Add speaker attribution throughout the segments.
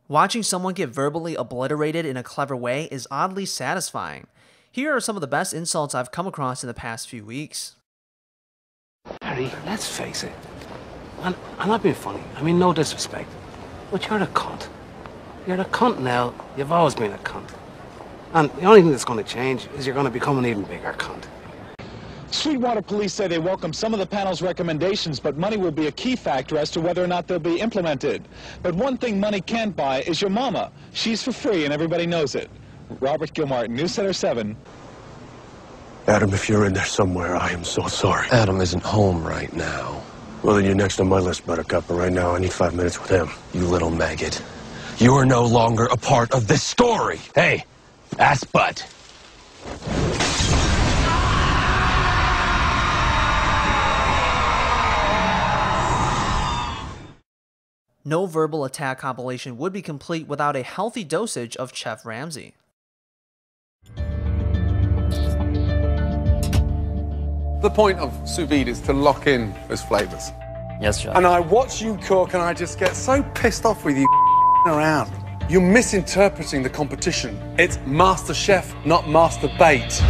Speaker 1: Watching someone get verbally obliterated in a clever way is oddly satisfying. Here are some of the best insults I've come across in the past few weeks.
Speaker 2: Harry, let's face it. And I'm not being funny. I mean, no disrespect. But you're a cunt. You're a cunt now. You've always been a cunt. And the only thing that's going to change is you're going to become an even bigger cunt.
Speaker 3: Sweetwater police say they welcome some of the panel's recommendations, but money will be a key factor as to whether or not they'll be implemented. But one thing money can't buy is your mama. She's for free and everybody knows it. Robert Gilmartin, News Center 7.
Speaker 4: Adam, if you're in there somewhere, I am so sorry.
Speaker 5: Adam isn't home right now.
Speaker 4: Well, then you're next on my list, Buttercup, but right now I need 5 minutes with him.
Speaker 5: You little maggot. You are no longer a part of this story. Hey, ass butt.
Speaker 1: No verbal attack compilation would be complete without a healthy dosage of Chef Ramsay.
Speaker 6: The point of sous vide is to lock in those flavors.
Speaker 7: Yes, Chef.
Speaker 6: And I watch you cook and I just get so pissed off with you around. You're misinterpreting the competition. It's Master Chef, not Master Bait.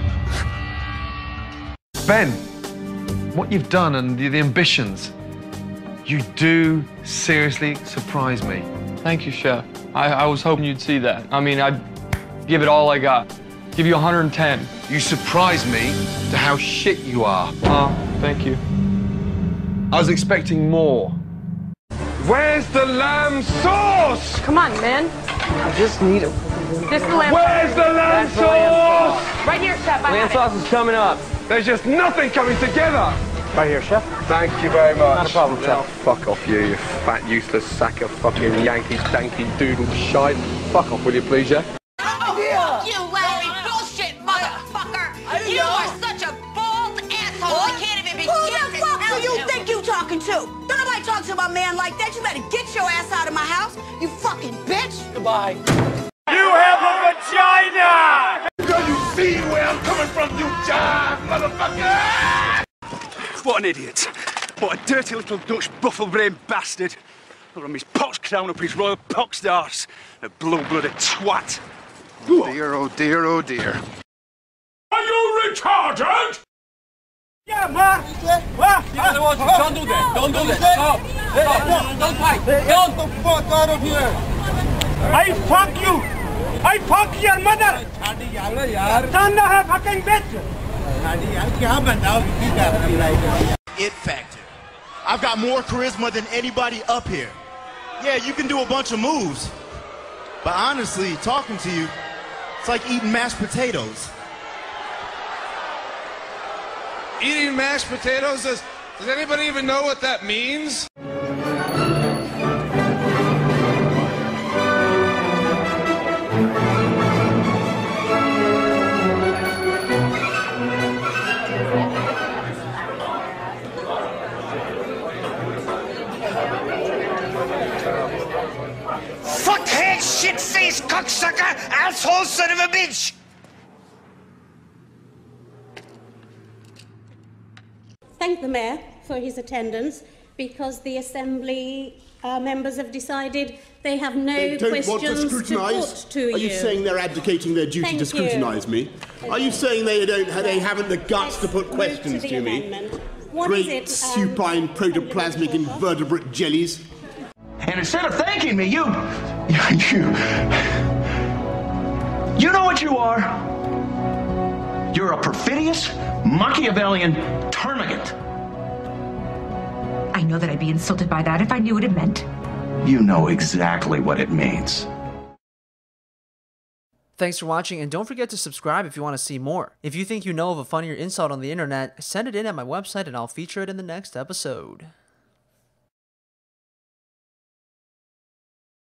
Speaker 8: Ben, what you've done and the ambitions, you do seriously surprise me.
Speaker 9: Thank you, Chef. I was hoping you'd see that. I mean, I'd give it all I got. Give you 110.
Speaker 8: You surprise me to how shit you are.
Speaker 9: Oh, thank you.
Speaker 8: I was expecting more.
Speaker 6: Where's the lamb sauce?
Speaker 10: Come on, man.
Speaker 2: I just need a...
Speaker 10: This is the lamb
Speaker 6: Where's the lamb sauce?
Speaker 10: Right here, Chef.
Speaker 9: Lamb sauce is coming up.
Speaker 6: There's just nothing coming together.
Speaker 2: Right here, Chef.
Speaker 6: Thank you very much.
Speaker 2: Not a problem, Chef.
Speaker 6: Now, fuck off you fat, useless sack of fucking Yankee stanky doodle shite. Fuck off, will you please, yeah?
Speaker 11: Fuck you, Larry! Bullshit, motherfucker! You are such a bald asshole! I can't even begin
Speaker 12: Who the
Speaker 11: to
Speaker 12: fuck
Speaker 11: tell
Speaker 12: do you think you talking to? Don't nobody talk to my man like that. You better get your ass out of my house, you fucking bitch!
Speaker 2: Goodbye.
Speaker 6: You have a vagina! Do you see where I'm coming from, you jive, motherfucker?
Speaker 13: What an idiot. What a dirty little Dutch buffle-brained bastard. I'll run his pox crown up his royal poxed arse. A blue-blooded twat.
Speaker 6: Oh dear, oh dear, oh dear. Are you retarded?
Speaker 13: Yeah, Ma! Don't do that. Don't do that. Stop. Don't fight. Get the fuck out of here. I fuck you. I fuck your mother. Stand there, fucking bitch.
Speaker 14: It factor. I've got more charisma than anybody up here. Yeah, you can do a bunch of moves. But honestly, talking to you, it's like eating mashed potatoes.
Speaker 6: Eating mashed potatoes? Does anybody even know what that means?
Speaker 11: Fuckhead, shit-faced cocksucker, asshole son of a bitch!
Speaker 15: Thank the Mayor for his attendance because the Assembly members have decided they have no questions to put to you.
Speaker 14: Are you saying they're abdicating their duty to scrutinise me? Are you saying they haven't the guts to put questions to me? Great supine protoplasmic invertebrate jellies.
Speaker 13: And instead of thanking me, you know what you are? You're a perfidious, Machiavellian termagant.
Speaker 16: I know that I'd be insulted by that if I knew what it meant.
Speaker 13: You know exactly what it means.
Speaker 1: Thanks for watching, and don't forget to subscribe if you want to see more. If you think you know of a funnier insult on the internet, send it in at my website and I'll feature it in the next episode.